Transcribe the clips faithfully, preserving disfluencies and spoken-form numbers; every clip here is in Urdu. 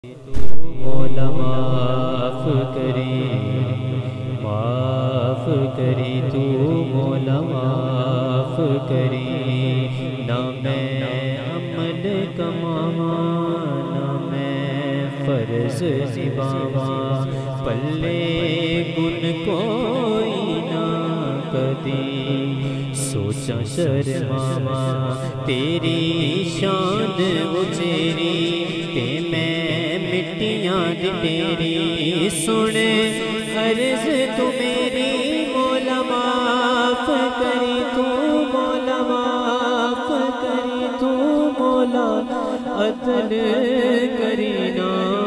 مولا معاف کری معاف کری تو مولا معاف کری، نہ میں عمل کماواں نہ میں فرض نبھاواں، پلے گن کوئی نہ کدی سوچاں شرماواں، تیری شان اچیری تے میں مٹیاں دی تیری، سن عرض تو میری مولا معاف کری تو مولا معاف کری تو مولا، عدل کری نا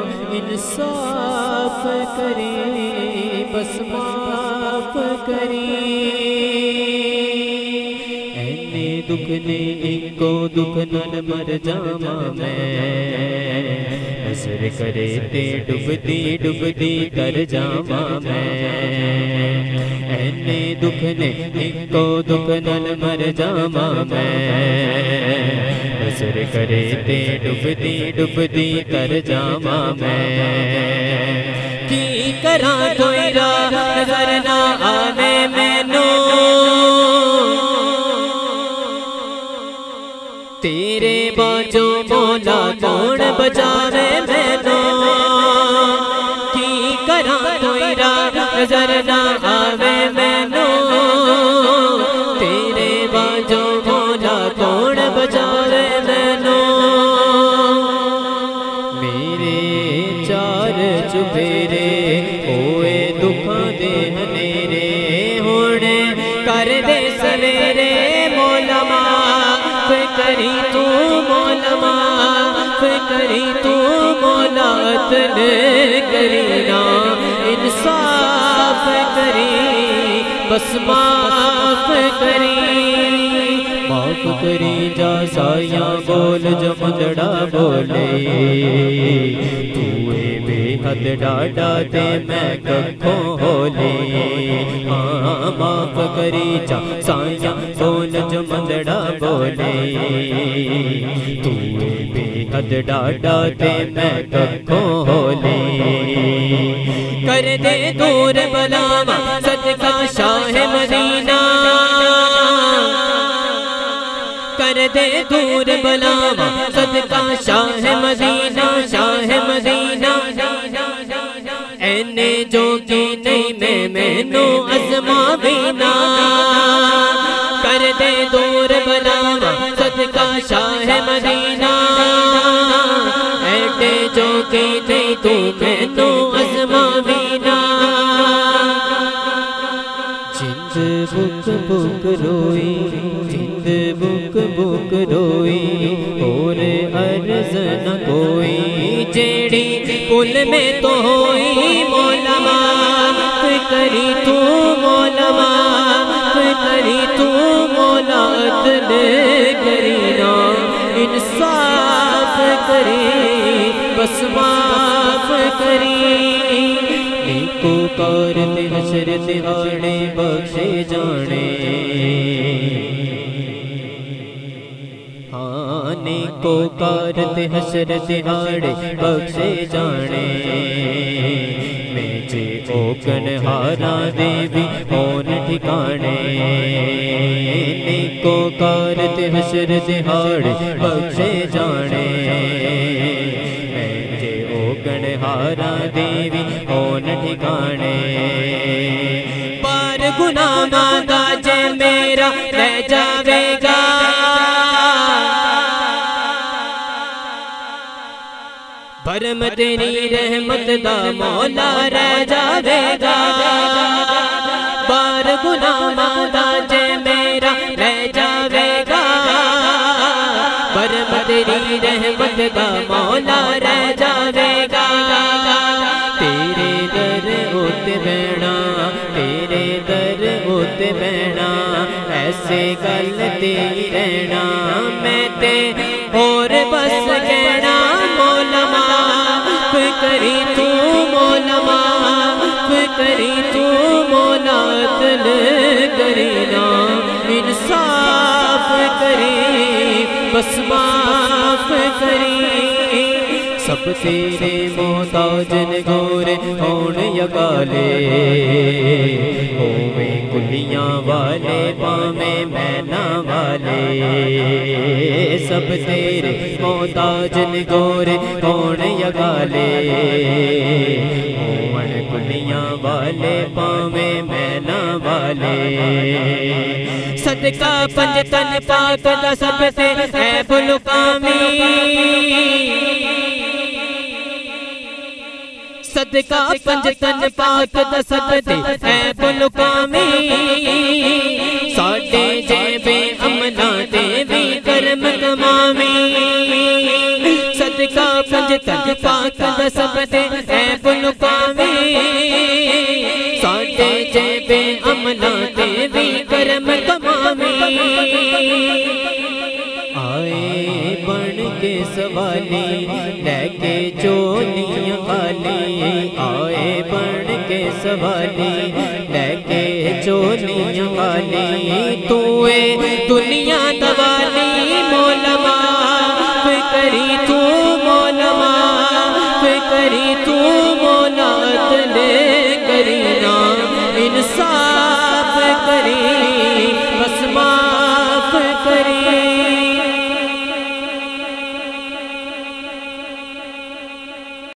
انصاف کری بس معاف کری، اینے دکھ نے ایکو دکھ نال مر جاواں میں، نظر کرے تے ڈبدی ڈبدی تر جاواں میں، اینے دکھ نے ایکو دکھ نال مر جاواں میں، نظر کرے تے ڈبدی ڈبدی تر جاواں میں، کی کراں کوئی راہ نظر نہ آوے مینوں، تیرے باجو مولا کون بچاوے مینوں، کی کراں کوئی راہ نظر نہ آوے مینوں، تیرے باجو مولا کون بچاوے مینوں، میرے چار چپیرے ہوئے دکھاں دے ہنیرے، ہن کر دے سویرے مولا معاف کری تو مولا معاف کری تو مولا، عدل کری نا انصاف کری بس معاف کری، معاف کری جا سایاں بول جو مندڑا بولے، توئے بے حد ڈاڈا تے میں ککھوں ہولے، ہاں معاف کری جا سایاں بول جو مندڑا بولے، توئے بے حد ڈاڈا تے میں ککھوں ہولے، کر دے دور بلاواں صدقہ شاہ مدینہ، کر دے دور بلاواں صدقہ شاہ مدینہ شاہ مدینہ، اینے جو کی نہیں میں مینوں ازماوینا، کر دے دور بلاواں صدقہ شاہ مدینہ، اینے جو کی نہیں تو مینوں ازماوینا، جند بک بک روئی جند بک بک روئی اور عرض نہ کوئی، جیڑی کل میں تو ہوئی مولا معاف کری تو مولا معاف کری تو مولا، عدل کری نا انصاف کری بس معاف کری، نیکو کار تے حشر دہاڑے بخشے جانے، ہاں نیکو کار تے حشر دہاڑے بخشے جانے، میں جے اوکن ہاراں دے بھی ہون ٹھکانے، نیکو کار تے حشر دہاڑے بخشے جانے، میں جے اوکن ہاراں دے بھی ہون ٹھکانے، پار گناہ ماندا جے میرا لے جاوے گا، بھرم تیری رحمت دا مولا رہ جاوے گا، بار گناہ ماندا جے میرا رہ جاوے گا، بھرم تیری رحمت دا مولا رہ جاوے گا، تیرے در اُتے بہنا تیرے در اُتے بہنا، ایسے گل تے رہنا میں تے اور بس کہنا، مولا معاف کری تو مولا معاف کری تو مولا، عدل کری نا انصاف کری بس معاف کری، سب تیرے محتاج گورے کون یگالے ہوے کلیاں والے پاویں مینا والے سب تیرے محتاج گورے کون یگالے ہون کلیاں والے پاویں مینا والے صدقہ پنج تن پاک دا سب تے اے بلکامی صدقہ پنج تن پاک دا سب تے اے بلکامی ساڈے جیبے امنا تے وی کرم کمامی صدقہ پنج تن پاک دا سب تے اے بلکامی ساڈے جیبے امنا تے وی کرم کمامی آئے بن کے سوالی لے کے چولیاں خالی آئے بن کے سوالی لے کے چولیاں خالی تو اے دنیا